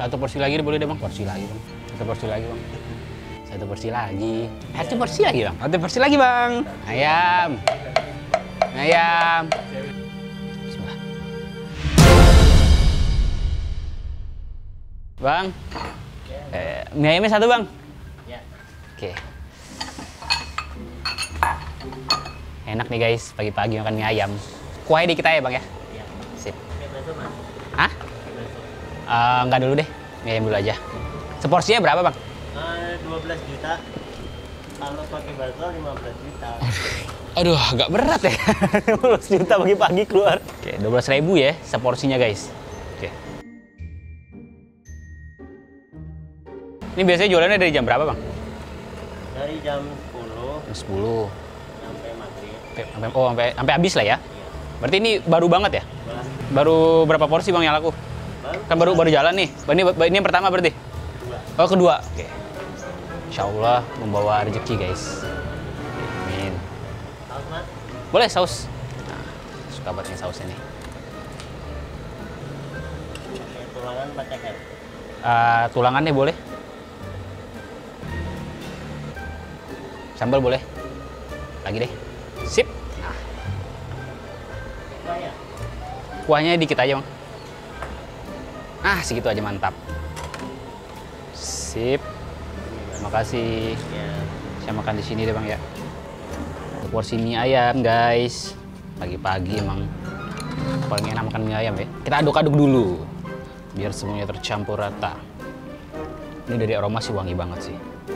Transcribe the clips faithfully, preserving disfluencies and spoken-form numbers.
Satu porsi lagi boleh deh bang. Porsi lagi bang. Satu porsi lagi bang. Satu porsi lagi. Satu porsi lagi bang. Satu porsi lagi bang. Ayam. Ayam. Bismillah. Bang. Eh, mie ayamnya satu bang. Ya. Oke. Enak nih guys, pagi-pagi makan mie ayam. Kuahnya dikit aja bang ya. Iya. Sip. Hah? Uh, enggak dulu deh, mie ayam dulu aja. Seporsinya berapa bang? Uh, dua belas juta. Kalau pakai bakso lima belas juta. Aduh, agak berat ya. lima belas juta pagi-pagi keluar. Oke, dua belas ribu ya seporsinya guys. Oke. Ini biasanya jualannya dari jam berapa bang? Dari jam sepuluh. Jam sepuluh. Sampai maghrib. Sampai, oh, sampai, sampai habis lah ya? Iya. Berarti ini baru banget ya? Baru. Baru berapa porsi bang yang laku? Baru. Kan baru baru jalan nih. Ini, ini yang pertama berarti? Kedua. Oh kedua. Oke. Insya Allah membawa rezeki guys. Amin. Saus mas? Boleh saus. Nah, suka banget nih sausnya nih. Pakai tulangan pakai air. Uh, tulangan deh boleh. Sambal boleh. Lagi deh. Sip. Nah. Kuahnya? Kuahnya dikit aja bang. Ah segitu aja mantap. Sip. Terima kasih. Ya. Saya makan di sini deh bang ya. Porsi mie ayam guys. Pagi-pagi emang paling enak makan mie ayam ya. Kita aduk-aduk dulu biar semuanya tercampur rata. Ini dari aroma sih wangi banget sih.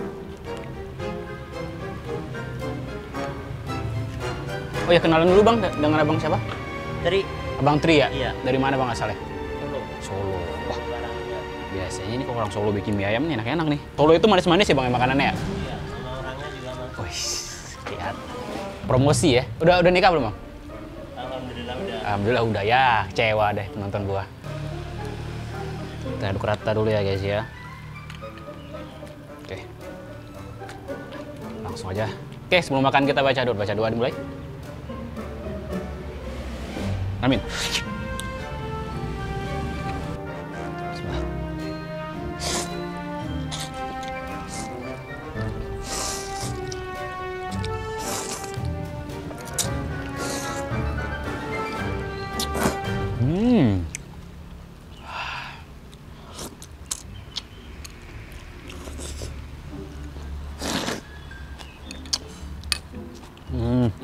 Oh ya kenalan dulu bang dengan abang siapa? Tri. Abang Tri ya? Iya. Dari mana bang asalnya? Solo. Solo. Wah Barangnya. biasanya ini kalau orang Solo bikin mie ayam nih enak-enak nih. Solo itu manis-manis ya bang makanannya ya? Iya, sama orangnya juga mas. Wih, lihat. Promosi ya? Udah udah nikah belum bang? Alhamdulillah udah. Alhamdulillah udah ya, kecewa deh penonton gua. Kita aduk rata dulu ya guys ya. Oke. Langsung aja. Oke, sebelum makan kita baca doa, baca doa dimulai. Amin. Bismillah. Hmm. Hmm.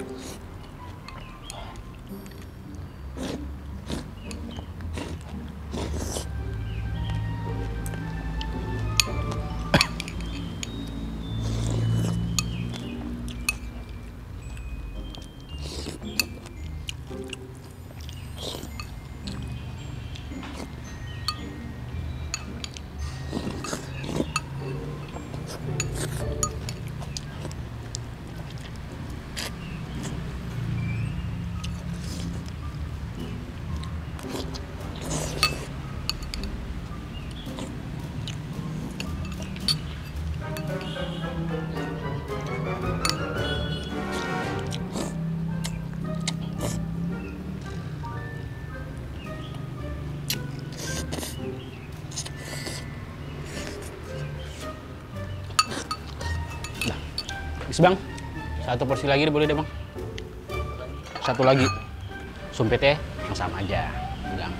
Bis bang, satu porsi lagi boleh deh bang. Satu lagi. Sumpitnya yang sama aja. Bilang.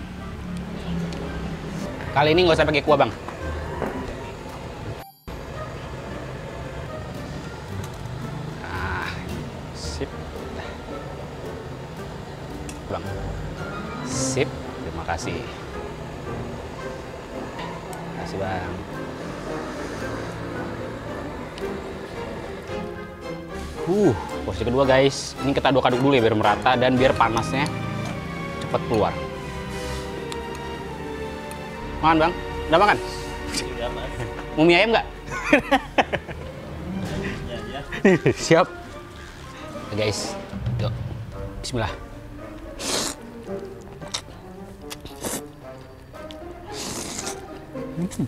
Kali ini nggak usah pakai kuah bang. Ah, sip. Bang. Sip. Terima kasih. Terima kasih bang. Uh, porsi kedua guys. Ini kita aduk-aduk dulu ya biar merata dan biar panasnya cepat keluar. Makan bang? Udah makan? Udah mas. Mau mie ayam nggak? Ya, ya. Siap. Oke guys, yuk. Bismillah. Hmm.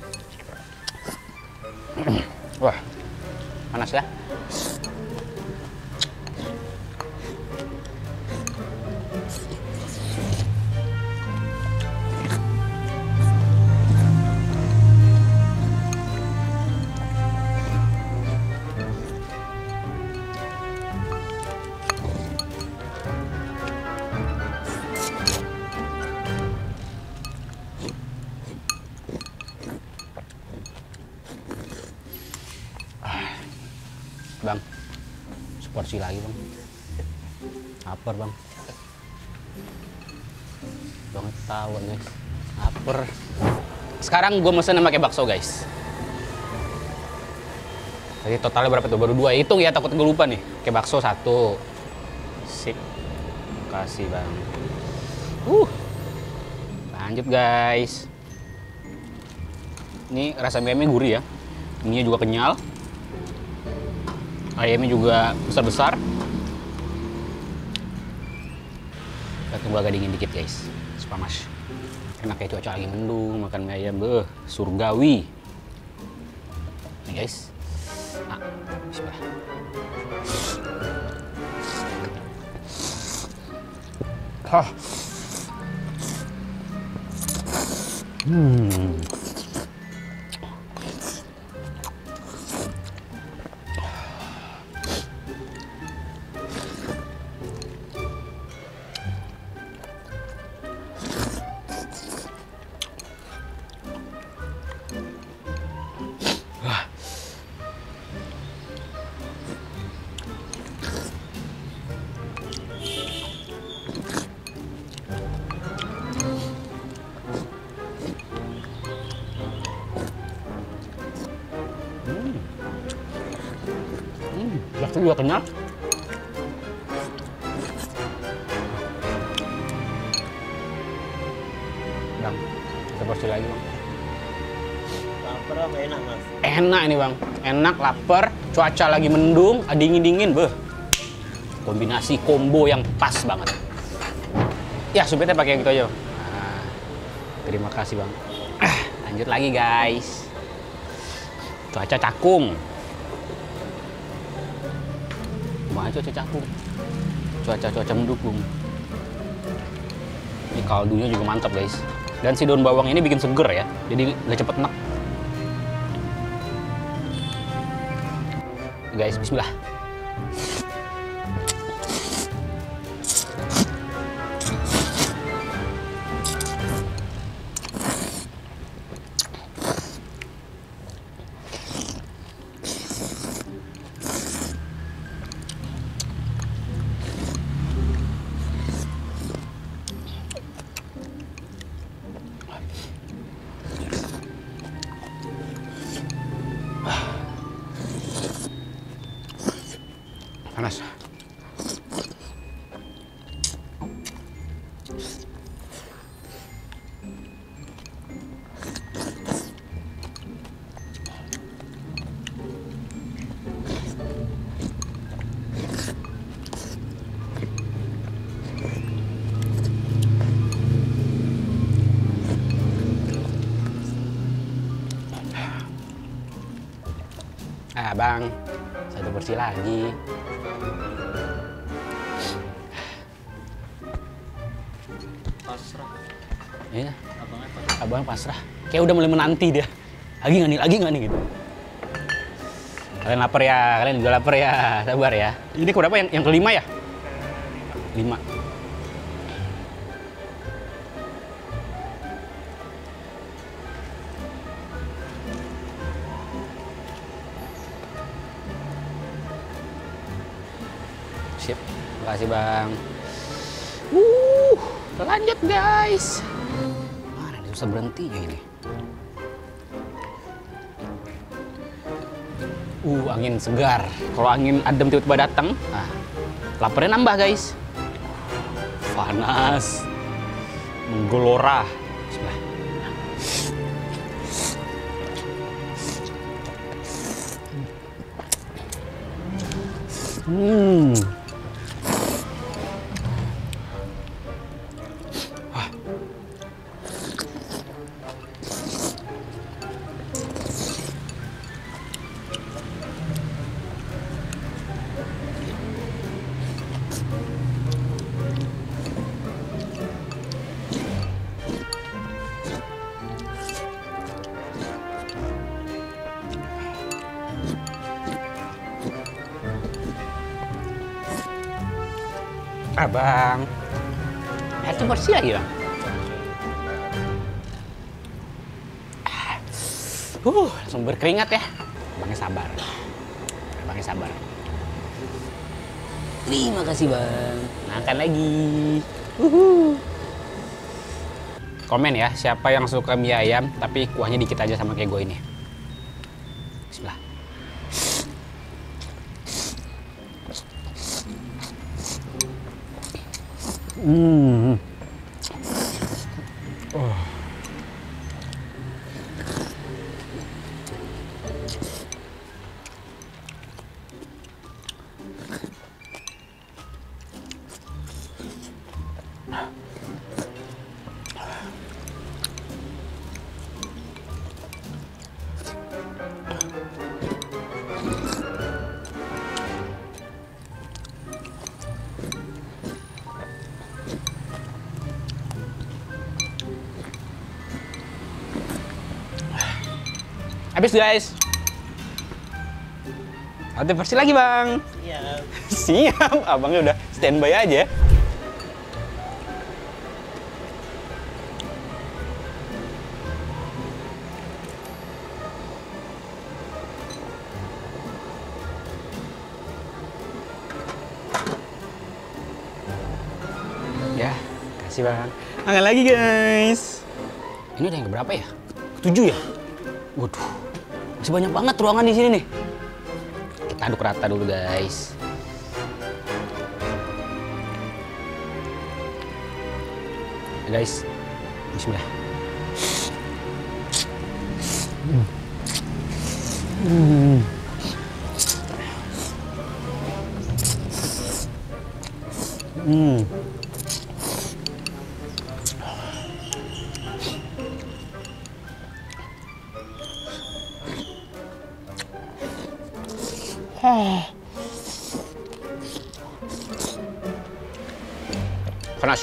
Wah, panas ya. Bang, seporsi lagi bang. Lapar bang. Banget tahu guys. Lapar. Sekarang gue mesen pakai bakso guys. Tadi totalnya berapa tuh? Baru dua. Hitung ya, takut gue lupa nih. Pakai bakso satu. Sip. Kasih bang. Uh. Lanjut guys. Ini rasa mie ayamnya gurih ya. Mie juga kenyal. Ayamnya juga besar-besar. Kita tunggu agak dingin dikit guys. Sepamas. Enak ya, cuaca lagi mendung, makan mie ayam, beuh, surgawi. Nih guys. Nah, bismillah. Hah. Hmm. Bakso juga kenyal. Bang, seporsi lagi bang. Lapar apa enak mas? Enak ini bang, enak, lapar, cuaca lagi mendung, dingin-dingin, beuh. Kombinasi combo yang pas banget. Ya, supirnya pakai yang gitu aja. Nah, terima kasih bang. Ah, lanjut lagi guys. Cuaca cakung. Wah, cuaca cakung. Cuaca-cuaca mendukung. Ini kaldunya juga mantap guys. Dan si daun bawang ini bikin seger ya. Jadi nggak cepet enak. Guys, bismillah. Panas. Ah bang, satu porsi lagi. Pasrah. Iya, Abangnya pasrah. abang pasrah. Kayak udah mulai menanti dia. Lagi nggak nih, lagi nggak nih gitu. Kalian lapar ya, kalian juga lapar ya, sabar ya. Ini berapa yang yang kelima ya? Lima. Sip, makasih bang. Uh, lanjut guys. Mana nih susah berhentinya ini. Uh, angin segar. Kalau angin adem tiba-tiba datang, nah, laparnya nambah guys. Panas, menggelora. Bismillah. Hmm. Abang, satu porsi lagi bang. Uh, langsung berkeringat ya. Abangnya sabar. Abangnya sabar. Terima kasih bang. Makan lagi. Uhuh. Komen ya, siapa yang suka mie ayam tapi kuahnya dikit aja sama kayak gue ini. Bismillah. Hmm. Oh. Habis guys. Ada versi lagi bang. Siap. Siap. Abangnya udah standby aja. Ya, kasih bang. Makan lagi guys. Ini udah yang keberapa ya? Ketujuh ya? Waduh, masih banyak banget ruangan di sini nih. Kita aduk rata dulu guys. Ya, guys, bismillah. Hmm. Hmm. Hmm. Panas.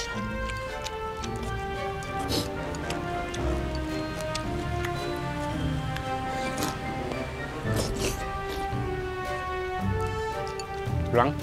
Pulang.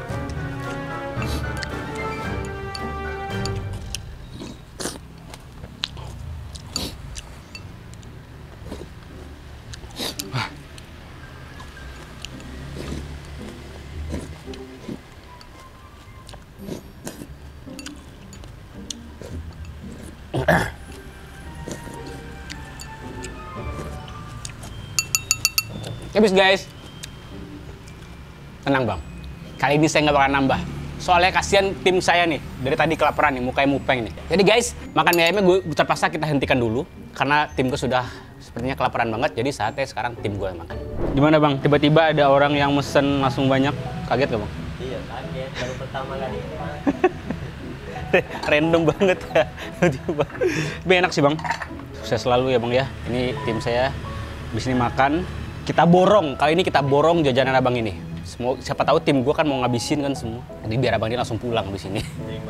Habis guys. Tenang bang, kali ini saya nggak bakal nambah. Soalnya kasihan tim saya nih, dari tadi kelaparan nih, mukanya mupeng nih. Jadi guys, makan mie ayamnya gue terpaksa kita hentikan dulu. Karena tim gue sudah sepertinya kelaparan banget, jadi saatnya sekarang tim gue yang makan. Gimana bang, tiba-tiba ada orang yang mesen langsung banyak, kaget gak bang? Iya kaget, baru pertama kali ini bang. Random banget ya. Tapi enak sih bang, sukses selalu ya bang ya. Ini tim saya di sini makan. Kita borong, kali ini kita borong jajanan abang ini. Semua, siapa tahu tim gue kan mau ngabisin kan semua. Nanti biar abang ini langsung pulang di sini.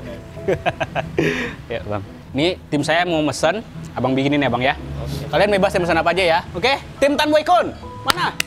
Ya bang, ini tim saya mau mesen, abang bikinin ya bang ya. Oke. Kalian bebas ya mesen apa aja ya, oke? Tim Tan Boy Kun, mana?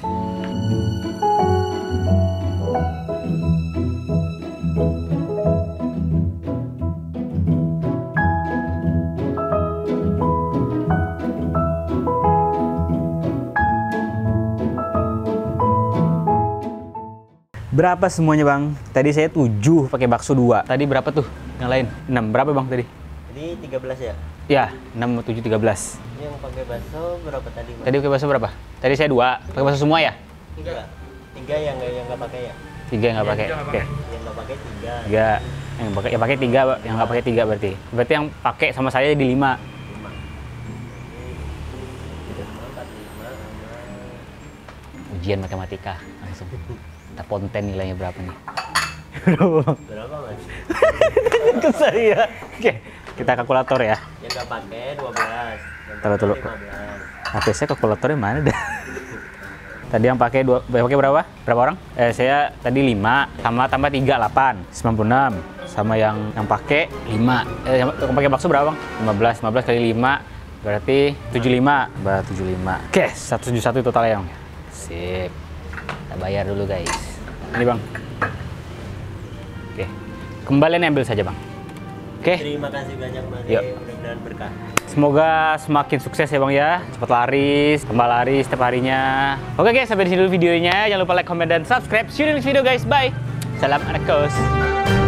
Berapa semuanya bang? Tadi saya tujuh pakai bakso dua. Tadi berapa tuh yang lain? enam. Berapa bang tadi? Tadi tiga belas ya? Ya, enam, tujuh, tiga belas. Ini yang pakai bakso berapa tadi bang? Tadi pakai bakso berapa? Tadi saya dua. Pakai bakso semua ya? Tiga. Tiga yang nggak yang nggak pakai ya? Tiga yang nggak pakai. Oke. Okay. Yang nggak pakai tiga. Tiga. Yang pakai, yang pakai tiga, yang nggak pakai tiga berarti. Berarti yang pakai sama saya di lima. Lima. Empat, lima, sama... Ujian matematika langsung. Kita ponten nilainya berapa nih? Berapa mas? Ke saya. Oke, kita kalkulator ya. Yang nggak pakai dua belas. Taruh dulu. H P saya kalkulatornya mana dah? Tadi yang pakai dua, pakai berapa? Berapa orang? Eh, saya tadi lima, sama tambah tiga, delapan, sembilan puluh enam. Sama yang yang pakai lima. Eh, yang pakai bakso berapa bang? lima belas, lima belas kali lima berarti tujuh puluh lima. Berarti tujuh puluh lima. Oke, seratus tujuh puluh satu totalnya bang. Sip. Kita bayar dulu guys. Ini bang. Oke. Kembalian ambil saja bang. Oke. Terima kasih banyak mas. Yuk. Mudah-mudahan berkah. Semoga semakin sukses ya bang ya. Cepat laris, tambah laris setiap harinya. Oke guys, sampai di sini dulu videonya. Jangan lupa like, comment, dan subscribe. See you in the next video guys. Bye. Salam anak kos.